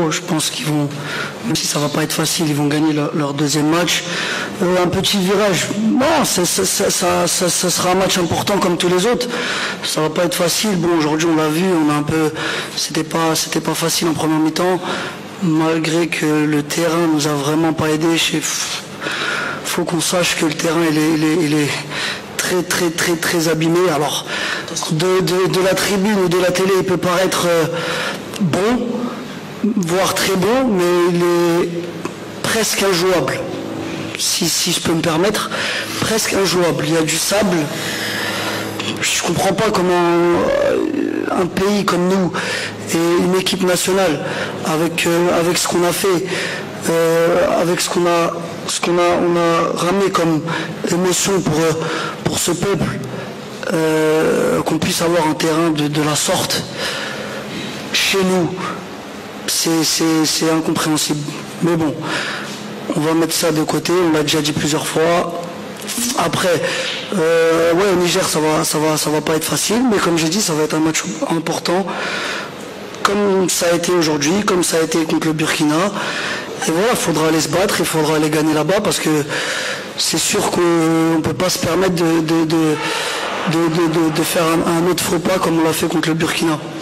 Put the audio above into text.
Togo, je pense qu'ils vont, même si ça va pas être facile, ils vont gagner leur deuxième match. Un petit virage, non, ça sera un match important comme tous les autres. Ça va pas être facile. Bon, aujourd'hui on l'a vu, c'était pas facile en première mi-temps, malgré que le terrain nous a vraiment pas aidé. Faut qu'on sache que le terrain il est très abîmé. Alors de la tribune ou de la télé, il peut paraître bon, voire très bon, mais il est presque injouable, si je peux me permettre, presque injouable. Il y a du sable. Je comprends pas comment un pays comme nous et une équipe nationale avec ce qu'on a fait, avec ce qu'on a ramené comme émotion pour ce peuple, qu'on puisse avoir un terrain de la sorte chez nous, c'est incompréhensible. Mais bon, on va mettre ça de côté, on l'a déjà dit plusieurs fois. Après, au Niger, ça va pas être facile, mais comme j'ai dit, ça va être un match important, comme ça a été aujourd'hui, comme ça a été contre le Burkina. Et voilà, il faudra aller se battre, il faudra aller gagner là-bas, parce que c'est sûr qu'on ne peut pas se permettre de faire un autre faux pas comme on l'a fait contre le Burkina.